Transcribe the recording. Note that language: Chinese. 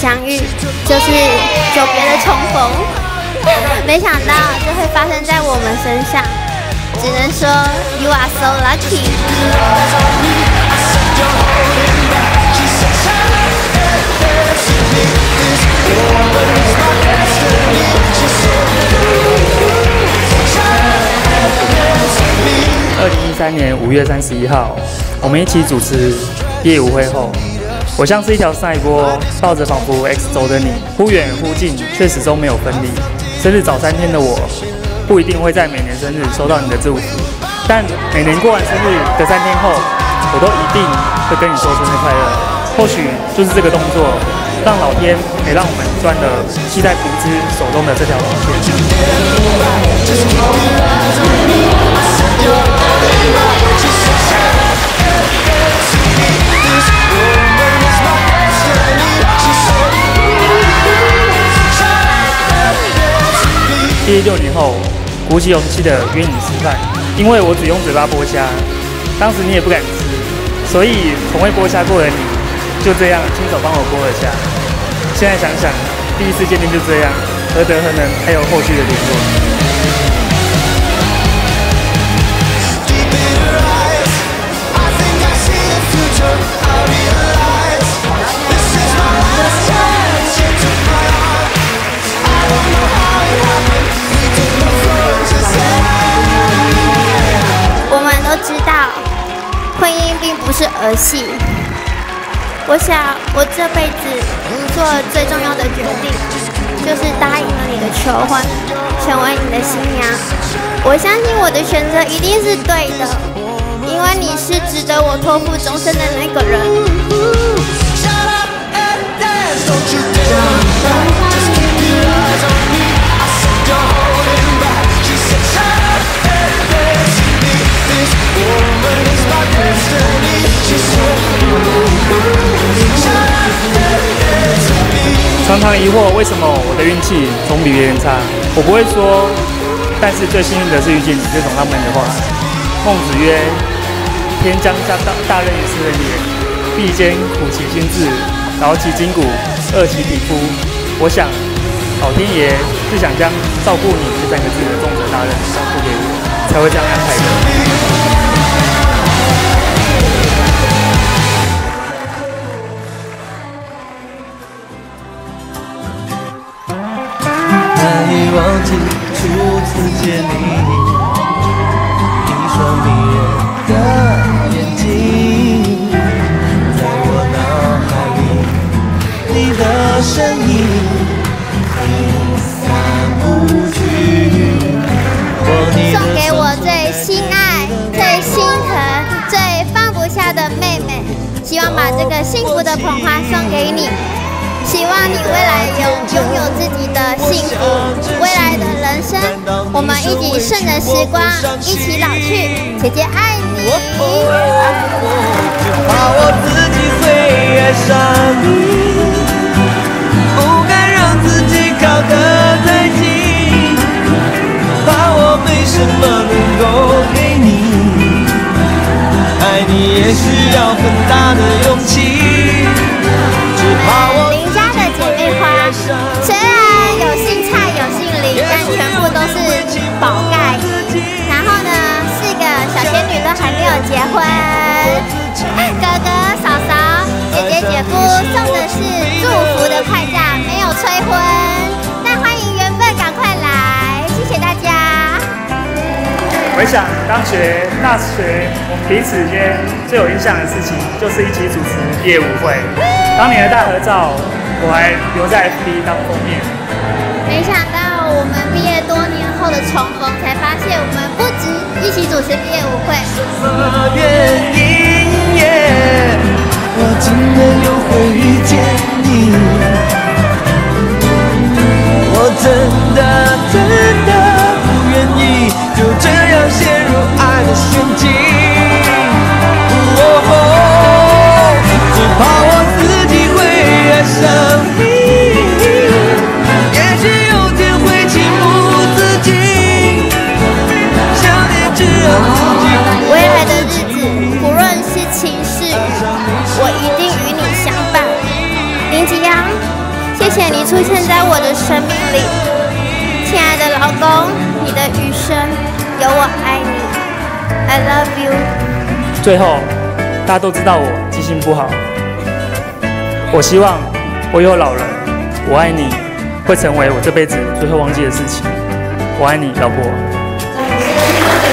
相遇，就是久别的重逢。没想到这会发生在我们身上，只能说 You are so lucky。 2013年5月31号，我们一起主持毕业舞会后，我像是一条赛波，抱着仿佛 X 轴的你，忽远忽近，却始终没有分离。生日早3天的我，不一定会在每年生日收到你的祝福，但每年过完生日的3天后，我都一定会跟你说生日快乐。或许就是这个动作，让老天也让我们赚了系在胡子手中的这条龙线。毕业6年后，鼓起勇气的约你吃饭，因为我只用嘴巴剥虾，当时你也不敢吃，所以从未剥虾过的你，就这样亲手帮我剥了虾。现在想想，第一次见面就这样，何德何能，还有后续的联络。 我们都知道，婚姻并不是儿戏。我想，我这辈子做最重要的决定，就是答应了你的求婚，成为你的新娘。我相信我的选择一定是对的，因为你是值得我托付终身的那个人。 常常疑惑为什么我的运气总比别人差。我不会说，但是最幸运的是遇见你这种浪漫的话。孟子曰：“天将大任于斯人也，必先苦其心志，劳其筋骨，饿其体肤。”我想，老天爷是想将照顾你这3个字的重责大任交付给我，才会这样安排的。 难以忘记初次见你，一双迷人的眼睛，在我脑海里，你的身影挥散不去。 送给我最心爱、最心疼、最放不下的妹妹，希望把这个幸福的捧花送给你。希望你未来拥有自己的幸福，未来的人生，我们一起顺着时光，一起老去。姐姐爱你。 只怕我自己会爱上你，不敢让自己靠得太近，怕我没什么能够给你，爱你也需要很大的勇气，只怕我。 虽然有姓蔡有姓李，但全部都是宝盖。然后呢，4个小仙女都还没有结婚。哥哥、嫂嫂、姐姐、姐夫送的是祝福的快价，没有催婚。但欢迎缘分赶快来，谢谢大家。 回想大学我们彼此间最有印象的事情，就是一起主持毕业舞会。当年的大合照，我还留在 FB 当封面。 没想到我们毕业多年后的重逢，才发现我们不止一起主持毕业舞会。 什么原因耶？我竟然又会遇见你？我真的不愿意就这样陷入爱的陷阱。只怕我自己会爱上你，也许有天会情不自禁，想念只让自己。 未来的日子，不若有我爱你 ，I love you。 最后，大家都知道我记性不好，我希望我以后老了，我爱你会成为我这辈子最会忘记的事情。我爱你，老婆。